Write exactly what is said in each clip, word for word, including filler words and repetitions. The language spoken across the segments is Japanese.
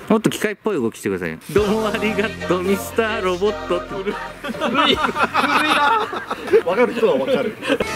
もっと機械っぽい動きしてくださいよ。どうもありがとうミスターロボットって。古い古いな。 わかる人はわかる。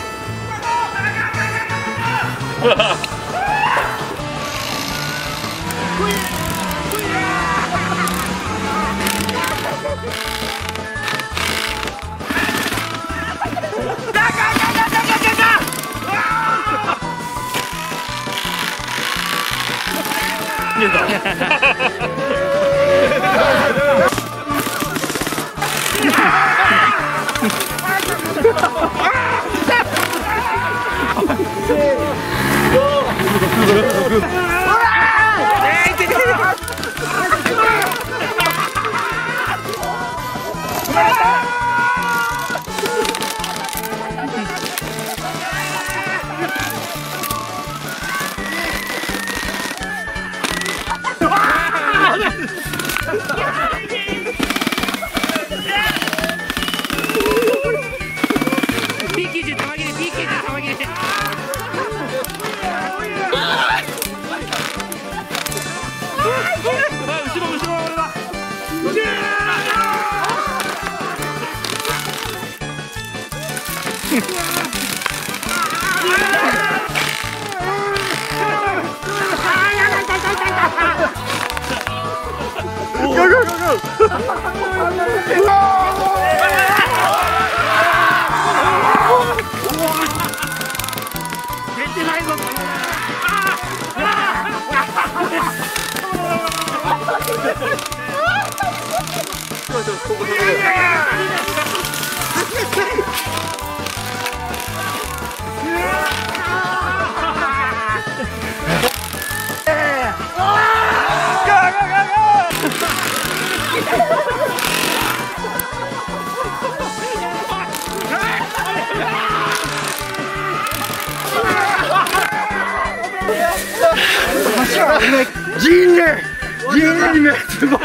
人類人類滅亡。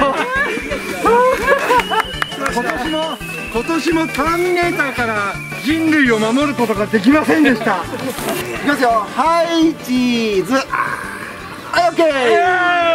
今年も今年もターミネーターから人類を守ることができませんでした。いきますよ。はいチーズ。はいオッケー。